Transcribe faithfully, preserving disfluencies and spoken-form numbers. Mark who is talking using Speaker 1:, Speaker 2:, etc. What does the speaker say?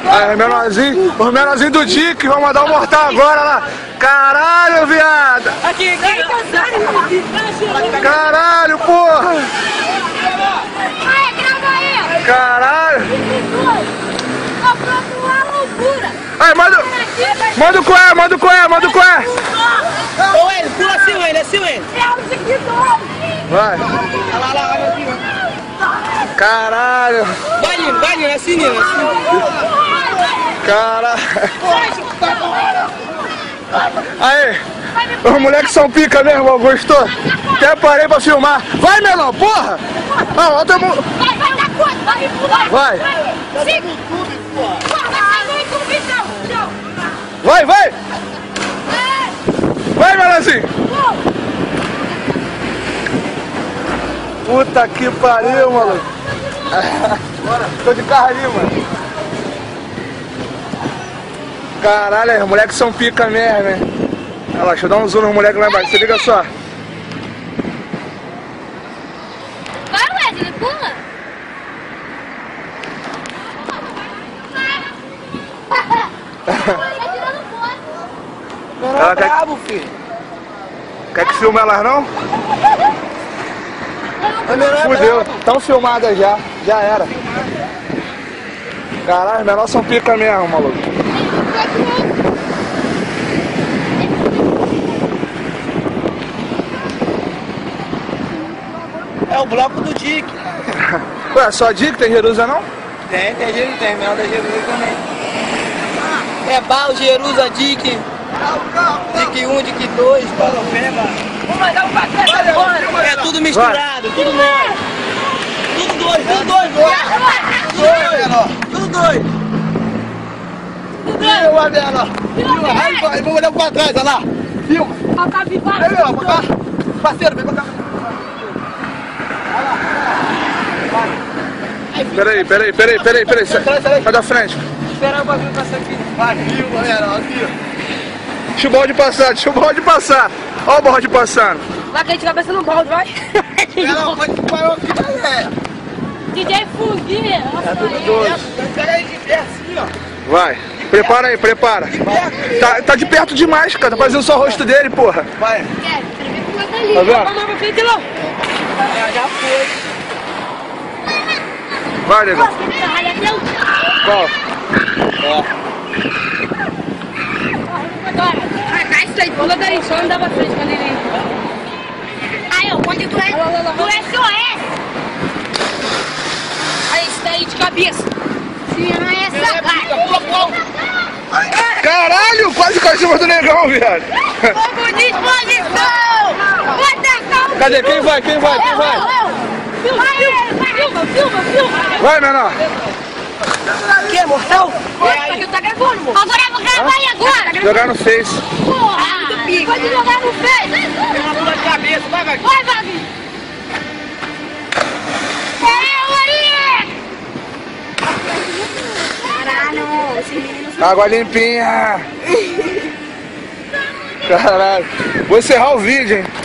Speaker 1: Aí, menorzinho, os menorzinhos do Dick, vão mandar o mortal agora lá. Caralho, viado!
Speaker 2: Aqui, aqui.
Speaker 1: Caralho, porra! Caralho! Aí, manda, manda o coé, manda o coé, manda o coé!
Speaker 2: Ô, ele, pula assim, ele, assim, ele.
Speaker 1: Vai!
Speaker 2: Olha lá, lá, olha aqui.
Speaker 1: Caralho!
Speaker 2: Vai, Nino, vai, Nino, assim, Nino, assim.
Speaker 1: Caralho! Aí! Os moleques são pica mesmo, irmão, gostou? Até parei pra filmar. Vai, menor, porra! Ah, ó, teu mu...
Speaker 3: Vai, vai dar conta, vai pular.
Speaker 1: Vai!
Speaker 3: Vai sair no YouTube, não.
Speaker 1: Vai, vai! Vai, menorzinho! Puta que pariu, maluco! Tô de carro ali, mano. Caralho, os moleques são pica mesmo, hein? Olha lá, deixa eu dar um zoom nos moleques lá embaixo, se liga só.
Speaker 3: Vai, Wesley, pula.
Speaker 1: Ela quer...
Speaker 2: bravo, filho.
Speaker 1: Quer que filme elas não? Fudeu, tão filmadas já, já era. Caralho, os menores são pica mesmo, maluco.
Speaker 2: É o bloco do Dick.
Speaker 1: Ué, só Dick tem Jerusa não?
Speaker 2: Tem, tem Jerusa, tem, menor da Jerusa também. É Bal, Jerusa, Dick. Dick um, Dick dois, Palopeba. Vamos mandar um pacote agora. É tudo misturado, vai. Tudo novo. Tudo dois, tudo dois, dois. Tudo dois. Filma, menor. Filma, aí vai, vamos olhar pra trás, olha lá. Filma. Aí, ó, pra cá. Parceiro, vem pra cá.
Speaker 1: Peraí, peraí, peraí, peraí, peraí. Sai da frente.
Speaker 2: Espera o bagulho passar aqui.
Speaker 1: Vai, filma, menor, aqui, ó. Deixa o balde passar, deixa o balde passar. Olha o balde passando.
Speaker 3: Vai cair de cabeça no balde, vai.
Speaker 2: Ela pode parar aqui, galera.
Speaker 3: D J Foguinha.
Speaker 1: É tudo doido.
Speaker 2: Pega aí de perto assim, ó.
Speaker 1: Vai, prepara aí, prepara. Tá, tá de perto demais, cara. Tá fazendo só o rosto dele, porra.
Speaker 2: Vai.
Speaker 1: Tá vendo?
Speaker 2: Já foi.
Speaker 1: Vai, negão. Qual?
Speaker 3: Agora, vai isso aí, pula daí, só andar pra frente quando ele... Aí, ó, quando tu é, tu é S O S. Aí, isso daí de cabeça. Sim, não é essa, cara.
Speaker 1: Caralho, quase caiu em cima do negão, viado.
Speaker 3: Fogo de exposição! Proteção!
Speaker 1: Cadê? Quem vai? Quem vai? Quem vai?
Speaker 3: Filma, filma, filma, filma!
Speaker 1: Vai, menor.
Speaker 2: Que é mortal?
Speaker 3: Agora eu vou gravar aí agora!
Speaker 1: Jogar no Face.
Speaker 3: Porra! Pode jogar no Face!
Speaker 2: Ela pula de cabeça, vai, vai.
Speaker 3: Vai, Vavi! Caralho, esses meninos são...
Speaker 1: Água limpinha. Caralho. Vou encerrar o vídeo, hein.